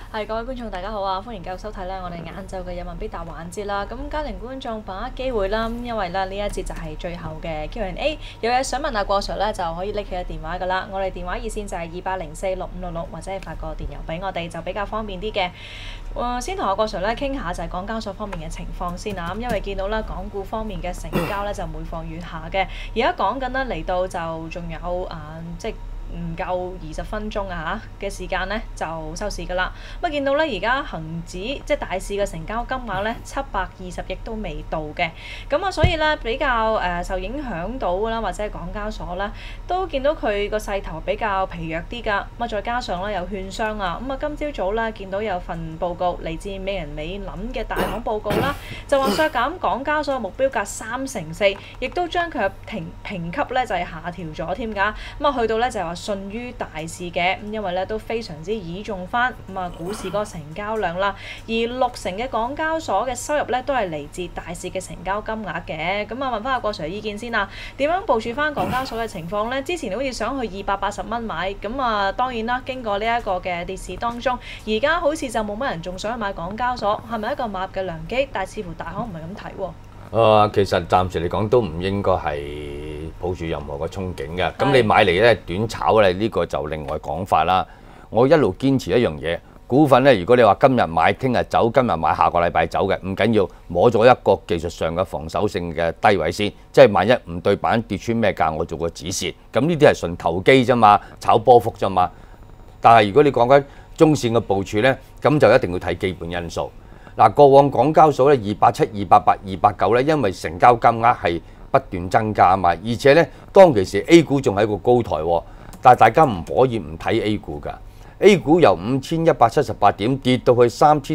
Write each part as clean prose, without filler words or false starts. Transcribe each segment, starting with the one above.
係各位觀眾大家好啊，歡迎繼續收睇咧我哋晏晝嘅人民必答環節啦。咁家庭觀眾把握機會啦，因為咧呢一節就係最後嘅 Q&A， 有嘢想問阿郭 Sir 咧就可以拎起個電話噶啦。我哋電話熱線就係28046566，或者係發個電郵俾我哋就比較方便啲嘅。先同阿郭 Sir 咧傾下就係港交所方面嘅情況先啊。咁因為見到咧港股方面嘅成交咧就每況愈下嘅，而家講緊咧嚟到就仲有即係唔夠20分鐘啊嘅時間咧就收市㗎啦。咁見到咧而家恒指即係大市嘅成交金額咧720億都未到嘅，咁啊所以咧比較受影響到啦，或者係港交所啦，都見到佢個勢頭比較疲弱啲㗎。咁啊再加上咧有券商啊，咁啊今朝早咧見到有份報告嚟自美人美林嘅大行報告啦，就話削減港交所嘅目標價34%，亦都將佢嘅評級咧就係下調咗添㗎。咁啊去到咧就係話順於大市嘅，咁因為咧都非常之倚重翻咁啊股市嗰個成交量啦，而60%嘅港交所嘅收入咧都係嚟自大市嘅成交金額嘅。咁啊問翻阿郭 Sir 意見先啦，點樣部署翻港交所嘅情況呢？之前好似想去280蚊買，咁啊當然啦，經過呢一個嘅跌市當中，而家好似就冇乜人仲想去買港交所，係咪一個買入嘅良機？但係似乎大行唔係咁睇喎。 其實暫時嚟講都唔應該係抱住任何嘅憧憬嘅。咁你買嚟咧短炒咧，呢個就另外講法啦。我一路堅持一樣嘢，股份咧如果你話今日買聽日走，今日買下個禮拜走嘅，唔緊要，摸咗一個技術上嘅防守性嘅低位先，即係萬一唔對板跌穿咩價，我做個止蝕。咁呢啲係純投機啫嘛，炒波幅啫嘛。但係如果你講緊中線嘅部署咧，咁就一定要睇基本因素。嗱，過往港交所咧287、288、289咧，因為成交金額係不斷增加啊嘛，而且咧當其時 A 股仲喺個高台喎，但係大家唔可以唔睇 A 股㗎。A 股由5178點跌到去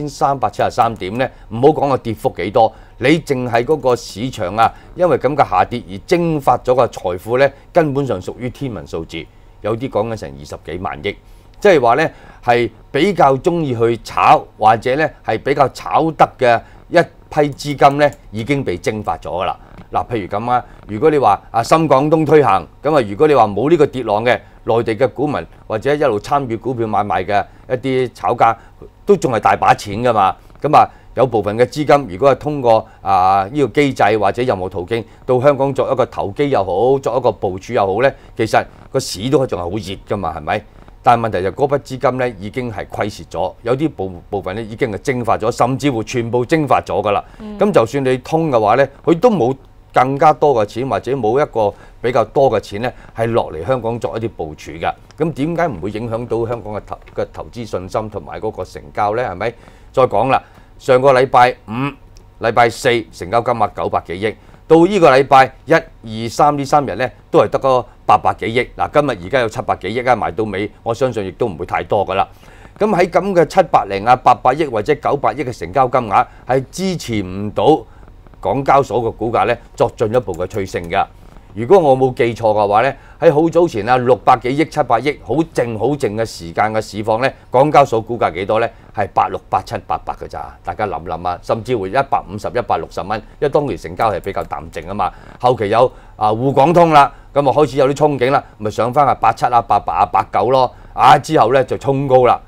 3373點咧，唔好講個跌幅幾多，你淨係嗰個市場啊，因為咁嘅下跌而蒸發咗個財富咧，根本上屬於天文數字，有啲講緊成20幾萬億。即係話咧，係比較中意去炒，或者咧係比較炒得嘅一批資金咧，已經被蒸發咗㗎啦。嗱，譬如咁啊，如果你話深港通推行，咁啊，如果你話冇呢個跌浪嘅內地嘅股民，或者一路參與股票買賣嘅一啲炒家，都仲係大把錢㗎嘛。咁啊，有部分嘅資金，如果係通過呢個機制或者任何途徑到香港作一個投機又好，作一個部署又好咧，其實個市都仲係好熱㗎嘛，係咪？但係問題就嗰筆資金咧已經係虧蝕咗，有啲部分咧已經係蒸發咗，甚至乎全部蒸發咗㗎啦。咁就算你通嘅話咧，佢都冇更加多嘅錢，或者冇一個比較多嘅錢咧係落嚟香港作一啲部署㗎。咁點解唔會影響到香港嘅投資信心同埋嗰個成交咧？係咪？再講啦，上個禮拜5、禮拜4成交金額900幾億。到呢個禮拜1、2、3呢3日咧，都係得個800幾億。嗱，今日而家有700幾億啊，埋到尾，我相信亦都唔會太多噶啦。咁喺咁嘅700啊、800億或者900億嘅成交金額，係支持唔到港交所嘅股價咧作進一步嘅推升㗎。如果我冇記錯嘅話咧，喺好早前啊600幾億、700億好靜嘅時間嘅市況咧，港交所股價幾多咧？係86、87、88嘅咋？大家諗諗啊，甚至會150、160蚊，因為當期成交係比較淡靜啊嘛。後期有滬港通啦，咁啊開始有啲憧憬啦，咪上翻87、88啊、89咯。之後咧就衝高啦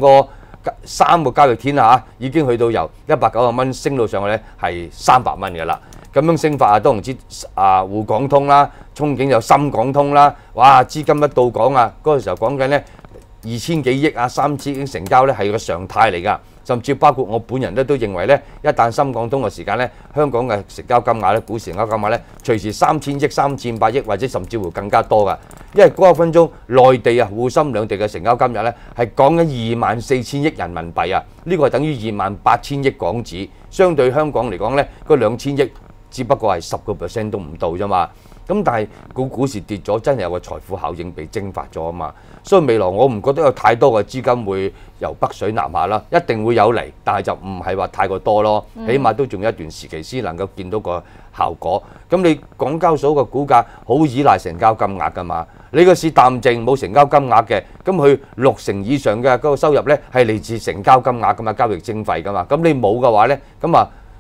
，3個交易天已經去到由190蚊升到上去咧係300蚊嘅啦。咁樣升法都唔知滬港通啦，憧憬有深港通啦，哇！資金一到港嗰個時候講緊咧2000幾億3000億成交咧係個常態嚟㗎，甚至包括我本人咧都認為咧，一旦深港通嘅時間咧，香港嘅成交金額咧，股市成交金額咧，隨時3000億、3500億或者甚至乎更加多㗎，因為嗰一分鐘內地滬深兩地嘅成交金額咧係講緊24000億人民幣啊，呢個係等於28000億港紙，相對香港嚟講咧，嗰2000億。只不過係10% 都唔到啫嘛，咁但係股市跌咗，真係有個財富效應被蒸發咗啊嘛，所以未來我唔覺得有太多嘅資金會由北水南下啦，一定會有嚟，但係就唔係話太過多咯，起碼都仲有一段時期先能夠見到個效果。咁你港交所嘅股價好依賴成交金額㗎嘛，你個市淡靜冇成交金額嘅，咁佢60%以上嘅嗰個收入咧係嚟自成交金額㗎嘛，交易徵費㗎嘛，咁你冇嘅話咧，咁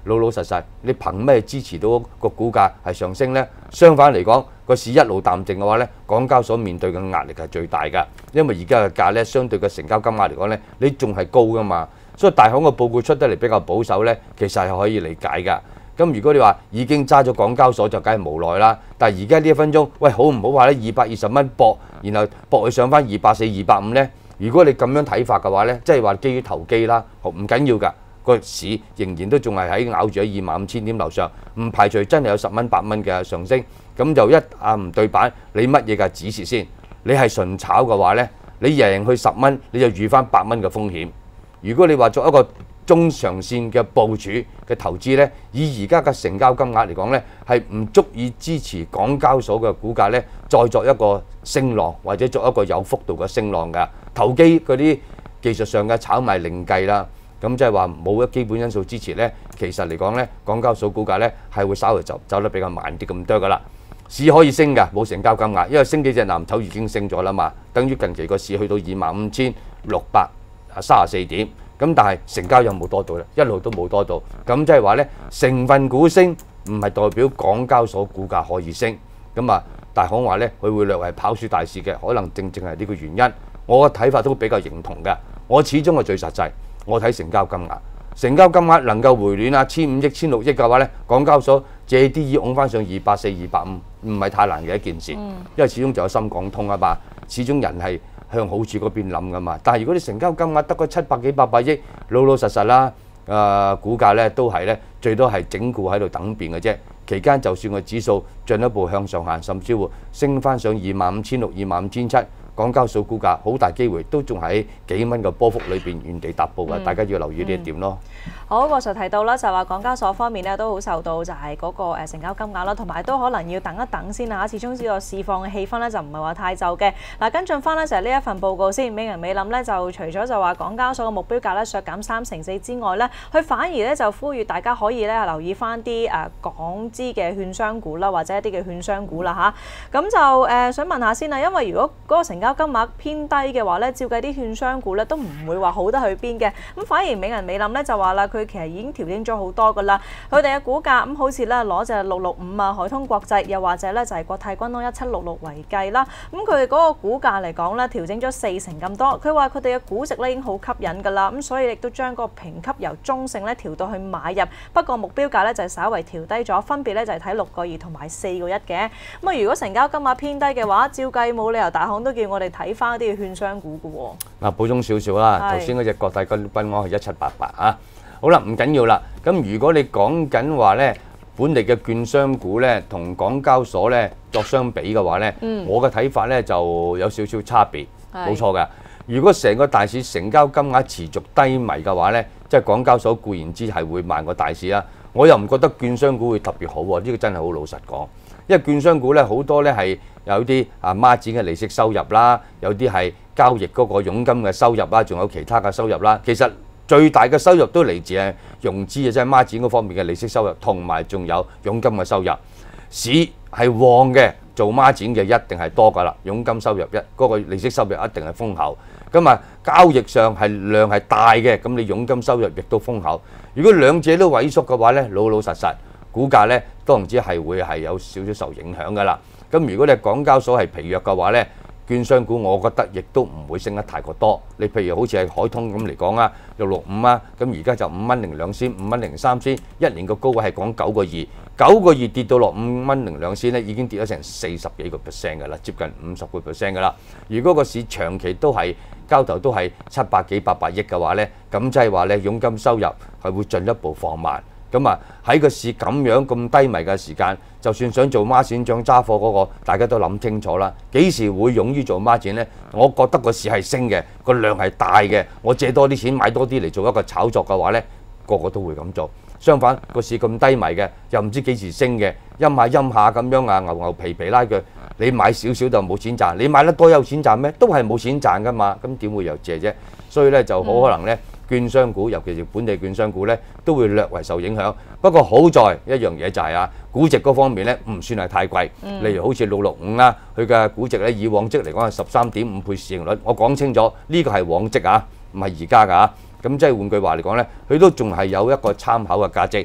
老老實實，你憑咩支持到個股價係上升呢？相反嚟講，個市一路淡靜嘅話呢，港交所面對嘅壓力係最大㗎，因為而家嘅價呢，相對嘅成交金額嚟講呢，你仲係高㗎嘛，所以大行嘅報告出得嚟比較保守呢，其實係可以理解㗎。咁如果你話已經揸咗港交所就梗係無奈啦，但係而家呢1分鐘，喂好唔好話呢？220蚊搏，然後搏佢上翻240、250呢？如果你咁樣睇法嘅話呢，即係話基於投機啦，唔緊要㗎。個市仍然都仲係喺咬住喺25,000點樓上，唔排除真係有10蚊8蚊嘅上升，咁就唔對板，你乜嘢嘅指示先？你係純炒嘅話呢，你贏去10蚊，你就預翻8蚊嘅風險。如果你話作一個中長線嘅部署嘅投資呢，以而家嘅成交金額嚟講呢，係唔足以支持港交所嘅股價呢，再作一個升浪或者作一個有幅度嘅升浪㗎。投機嗰啲技術上嘅炒賣另計啦。咁即係話冇一基本因素支持呢，其實嚟講呢，港交所股價呢係會稍微走得比較慢啲咁多噶啦。市可以升㗎，冇成交金額，因為升幾隻藍籌已經升咗啦嘛。等於近期個市去到25,634點，咁但係成交有冇多到呢？一路都冇多到。咁即係話呢，成分股升唔係代表港交所股價可以升。咁啊，大行話呢，佢會略為跑輸大市嘅，可能正係呢個原因。我嘅睇法都比較認同嘅。我始終係最實際。我睇成交金額，成交金額能夠回暖1,500億、1,600億嘅話呢，港交所借啲意拱翻上240、250，唔係太難嘅一件事。因為始終就有深港通啊嘛，始終人係向好處嗰邊諗噶嘛。但係如果你成交金額得個700幾、800億，老老實實啦，股價呢都係呢，最多係整固喺度等變嘅啫。期間就算個指數進一步向上行，甚至乎升翻上25,600、25,700。港交所股價好大機會都仲喺幾蚊嘅波幅裏邊原地踏步嘅，大家要留意呢一點咯。 好，郭 Sir 提到啦，就話港交所方面咧都好受到就係嗰個成交金額啦，同埋都可能要等一等先啊。始終呢個市況嘅氣氛咧就唔係話太就嘅。嗱，跟進翻咧就係呢一份報告先，美銀美林咧就除咗就話港交所嘅目標價咧削減34%之外咧，佢反而咧就呼籲大家可以咧留意翻啲港資嘅券商股啦，或者一啲嘅券商股啦嚇。咁就想問下先啊，因為如果嗰個成交金額偏低嘅話咧，照計啲券商股咧都唔會話好得去邊嘅。咁反而美銀美林咧就話啦，佢其實已經調整咗好多噶啦。佢哋嘅股價咁好似咧攞隻665啊，海通國際，又或者咧就係國泰君安1766為計啦。咁佢哋嗰個股價嚟講咧調整咗40%咁多。佢話佢哋嘅估值咧已經好吸引噶啦，咁所以亦都將個評級由中性咧調到去買入。不過目標價咧就係稍為調低咗，分別咧就係睇6個2同埋4個1嘅。咁啊，如果成交金額偏低嘅話，照計冇理由大行都叫我哋睇翻啲券商股嘅喎。 補充少少啦，頭先嗰隻國泰君安係1788啊。好啦，唔緊要啦。咁如果你講緊話呢，本地嘅券商股呢，同港交所呢作相比嘅話呢，我嘅睇法呢就有少少差別，冇錯㗎。如果成個大市成交金額持續低迷嘅話呢，即係港交所固然之係會慢過大市啦。我又唔覺得券商股會特別好喎，呢個真係好老實講。因為券商股呢好多呢係有啲孖展嘅利息收入啦，有啲係交易嗰個佣金嘅收入啦，仲有其他嘅收入啦。其實最大嘅收入都嚟自係融資嘅，即係孖展嗰方面嘅利息收入，同埋仲有佣金嘅收入。市係旺嘅，做孖展嘅一定係多㗎啦，佣金收入嗰個利息收入一定係豐厚。咁啊，交易上係量係大嘅，咁你佣金收入亦都豐厚。如果兩者都萎縮嘅話呢，老老實實股價呢當然之係會係有少少受影響㗎啦。咁如果你港交所係疲弱嘅話呢，券商股我覺得亦都唔會升得太過多。你譬如好似係海通咁嚟講啊，665啊，咁而家就5蚊零兩仙，5蚊零三仙，一年個高位係講9個2，9個2跌到落5蚊零兩仙咧，已經跌咗成40幾個%㗎啦，接近50個%㗎啦。如果個市長期都係交投都係700幾800億嘅話呢，咁即係話呢，佣金收入係會進一步放慢。咁啊喺個市咁樣咁低迷嘅時間，就算想做孖展漲揸貨嗰個，大家都諗清楚啦。幾時會勇於做孖展呢？我覺得個市係升嘅，個量係大嘅，我借多啲錢買多啲嚟做一個炒作嘅話呢，個個都會咁做。相反個市咁低迷嘅，又唔知幾時升嘅，陰下咁樣啊，牛皮拉佢，你買少少就冇錢賺，你買得多有錢賺咩？都係冇錢賺噶嘛，咁點會有借啫？所以咧就好可能咧，券商股尤其是本地券商股咧，都會略為受影響。不過好在一樣嘢就係啊，估值嗰方面咧唔算係太貴。例如好似665啦，佢嘅估值咧以往績嚟講係13.5倍市盈率。我講清楚，呢個係往績啊，唔係而家㗎。咁即係換句話嚟講咧，佢都仲係有一個參考嘅價值。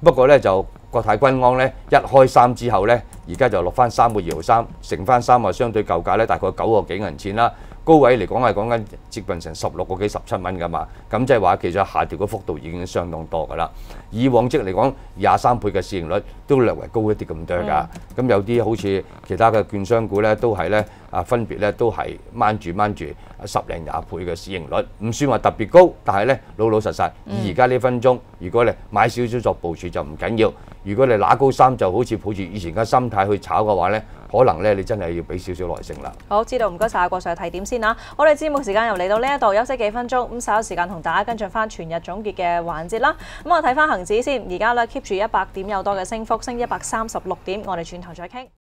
不過咧就國泰君安咧一開3之後咧，而家就落翻3個2毫3，乘翻3啊，相對舊價咧大概9個幾銀錢啦。高位嚟講係講緊接近成16個幾17蚊㗎嘛，咁即係話其實下調嘅幅度已經相當多㗎啦。以往即嚟講23倍嘅市盈率都略為高一啲咁多㗎，咁有啲好似其他嘅券商股咧都係咧分別咧都係掹住10零20倍嘅市盈率，唔算話特別高，但係咧老老實實而家呢分鐘，如果你買少少作部署就唔緊要，如果你揦高3就好似抱住以前嘅心態去炒嘅話咧，可能咧你真係要俾少少耐性啦。 好，知道，唔該晒阿郭 Sir 提點先啦。我哋節目時間又嚟到呢一度，休息幾分鐘，咁稍後時間同大家跟進翻全日總結嘅環節啦。咁我睇翻恒指先，而家咧 keep 住100點有多嘅升幅，升136點，我哋轉頭再傾。